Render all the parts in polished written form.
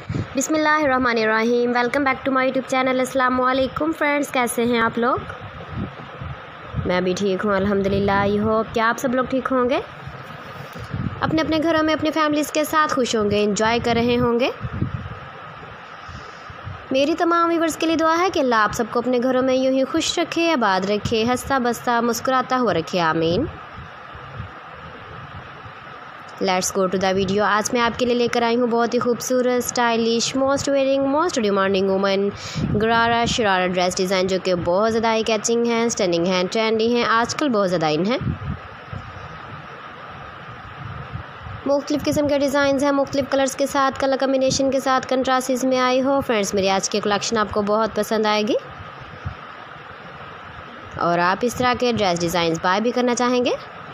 बिस्मिल्लाहिर्रहमानिर्रहीम। Welcome back to my YouTube channel. अस्सलाम वालेकुम फ्रेंड्स, कैसे हैं आप लोग? मैं भी ठीक हूँ अल्हम्दुलिल्लाह। आई होप कि आप सब लोग ठीक होंगे, अपने अपने घरों में अपने फैमिलीज़ के साथ खुश होंगे, एंजॉय कर रहे होंगे। मेरी तमाम व्यूवर्स के लिए दुआ है कि अल्लाह आप सबको अपने घरों में यूं ही खुश रखे, आबाद रखे, हंसता बसता मुस्कुराता हुआ रखे, आमीन। Let's go to the video. आज मैं आपके लिए लेकर आई हूँ बहुत ही खूबसूरत, stylish, most wearing, most demanding women gharara sharara dress design, जो कि बहुत ज़्यादा आई कैचिंग हैं, स्टनिंग हैं, ट्रेंडी हैं, आजकल बहुत ज़्यादा इन हैं। मुख्तलिफ़ किस्म के डिज़ाइन हैं, मुख्तलिफ़ कलर्स के साथ, कलर कम्बिनेशन के साथ, कंट्रास्ट्स में आई हो। फ्रेंड्स, मेरी आज की कलेक्शन आपको बहुत पसंद आएगी और आप इस तरह के ड्रेस डिज़ाइन बाय भी करना चाहेंगे।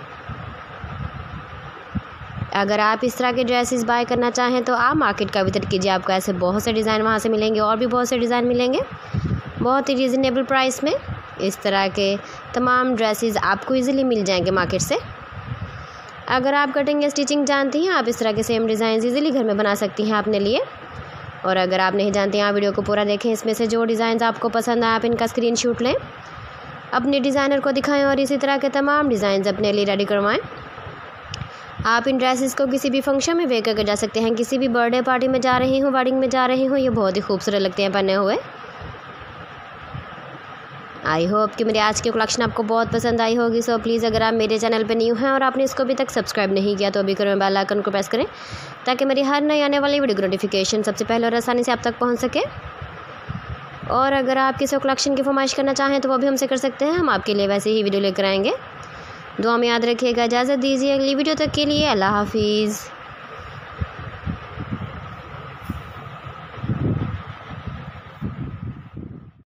अगर आप इस तरह के ड्रेसेस बाय करना चाहें तो आप मार्केट का विजिट कीजिए, आपको ऐसे बहुत से डिज़ाइन वहाँ से मिलेंगे और भी बहुत से डिज़ाइन मिलेंगे बहुत ही रीज़नेबल प्राइस में। इस तरह के तमाम ड्रेसेस आपको इजीली मिल जाएंगे मार्केट से। अगर आप कटिंग या स्टिचिंग जानती हैं, आप इस तरह के सेम डिज़ाइन इजीली घर में बना सकती हैं अपने लिए। और अगर आप नहीं जानती हैं, आप वीडियो को पूरा देखें, इसमें से जो डिज़ाइन आपको पसंद आए आप इनका स्क्रीनशॉट लें, अपने डिज़ाइनर को दिखाएँ और इसी तरह के तमाम डिज़ाइन अपने लिए रेडी करवाएँ। आप इन ड्रेसेस को किसी भी फंक्शन में वेयर करके जा सकते हैं, किसी भी बर्थडे पार्टी में जा रही हूँ, वेडिंग में जा रही हूँ, ये बहुत ही खूबसूरत लगते हैं पहने हुए। आई होप कि मेरी आज की कलेक्शन आपको बहुत पसंद आई होगी। सो प्लीज़, अगर आप मेरे चैनल पर न्यू हैं और आपने इसको अभी तक सब्सक्राइब नहीं किया तो अभी करें, बेल आइकन को प्रेस करें ताकि मेरी हर नई आने वाली वीडियो की नोटिफिकेशन सबसे पहले और आसानी से आप तक पहुँच सके। और अगर आप किसी कलेक्शन की फरमाइश करना चाहें तो वो भी हमसे कर सकते हैं, हम आपके लिए वैसे ही वीडियो लेकर आएँगे। दुआ में याद रखिएगा। इजाज़त दीजिए अगली वीडियो तक के लिए। अल्लाह हाफिज़।